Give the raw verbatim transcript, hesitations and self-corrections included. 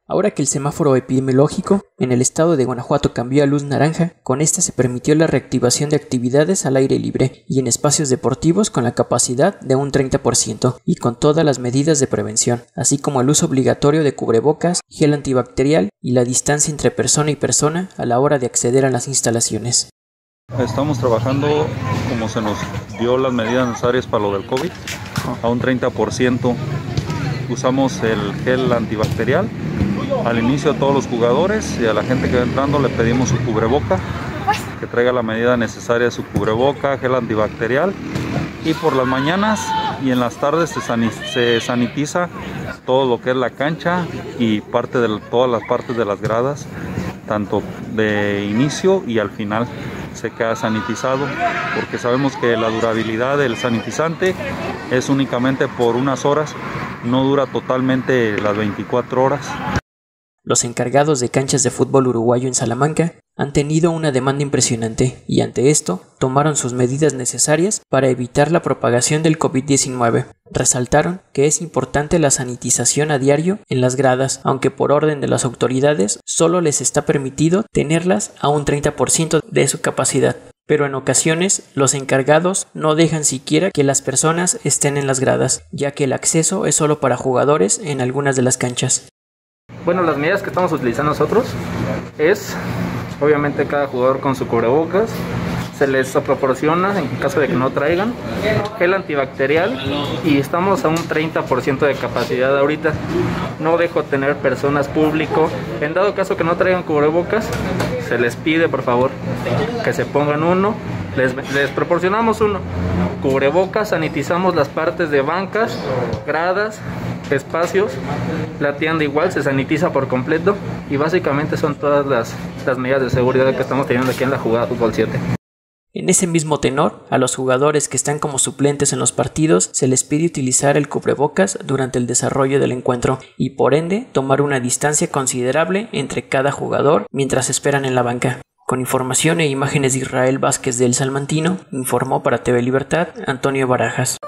Ahora que el semáforo epidemiológico en el estado de Guanajuato cambió a luz naranja, con esta se permitió la reactivación de actividades al aire libre y en espacios deportivos con la capacidad de un treinta por ciento y con todas las medidas de prevención, así como el uso obligatorio de cubrebocas, gel antibacterial y la distancia entre persona y persona a la hora de acceder a las instalaciones. Estamos trabajando como se nos dio las medidas necesarias para lo del COVID, a un treinta por ciento. Usamos el gel antibacterial. Al inicio a todos los jugadores y a la gente que va entrando le pedimos su cubreboca, que traiga la medida necesaria de su cubreboca, gel antibacterial, y por las mañanas y en las tardes se, san se sanitiza todo lo que es la cancha y parte de todas las partes de las gradas, tanto de inicio y al final se queda sanitizado, porque sabemos que la durabilidad del sanitizante es únicamente por unas horas, no dura totalmente las veinticuatro horas. Los encargados de canchas de fútbol uruguayo en Salamanca han tenido una demanda impresionante y ante esto tomaron sus medidas necesarias para evitar la propagación del COVID diecinueve. Resaltaron que es importante la sanitización a diario en las gradas, aunque por orden de las autoridades solo les está permitido tenerlas a un treinta por ciento de su capacidad. Pero en ocasiones los encargados no dejan siquiera que las personas estén en las gradas, ya que el acceso es solo para jugadores en algunas de las canchas. Bueno, las medidas que estamos utilizando nosotros es, obviamente, cada jugador con su cubrebocas, se les proporciona, en caso de que no traigan, gel antibacterial y estamos a un treinta por ciento de capacidad ahorita. No dejo tener personas público. En dado caso que no traigan cubrebocas, se les pide por favor que se pongan uno. Les, les proporcionamos uno. Cubrebocas, sanitizamos las partes de bancas, gradas, espacios, la tienda igual se sanitiza por completo y básicamente son todas las, las medidas de seguridad que estamos teniendo aquí en la jugada Fútbol siete. En ese mismo tenor, a los jugadores que están como suplentes en los partidos se les pide utilizar el cubrebocas durante el desarrollo del encuentro y por ende tomar una distancia considerable entre cada jugador mientras esperan en la banca. Con información e imágenes de Israel Vázquez del Salmantino, informó para T V Libertad Antonio Barajas.